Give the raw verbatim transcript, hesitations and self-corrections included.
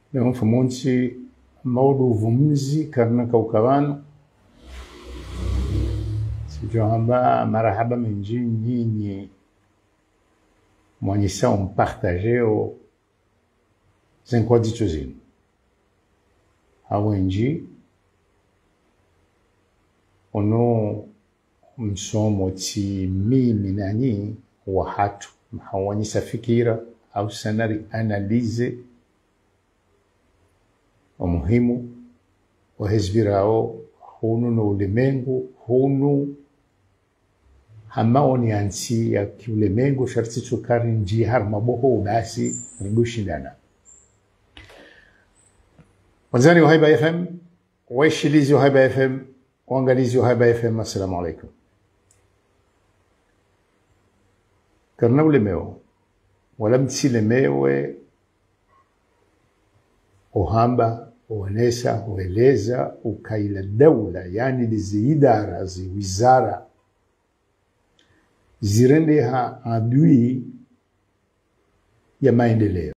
لهم فمونسي مولو فمزي كرنا كوكبان سجوهما مرحبا من جين نيني مونيساو مبارتاجيو زنكودي تشوزين هاوينجي ono msomo ti mimi nani wa hatu mhawanyisa fikira au sanari analize umuhimu wa hezbirao hunu no ulemengu hunu hamaoni ansi ya kiulemengu sharti tukari njihar maboho basi rigushindana. Wanzani wa Haiba F M, waishilizi wa Haiba F M, وانغاليزي وهايبا اف ام. السلام عليكم. كرناو لميو ولم تسي لميو وهامبا ونسا وإليزا وكايل الدولة يعني لزي إدارة زي وزارة زيرندها عدوي يا maendeleo.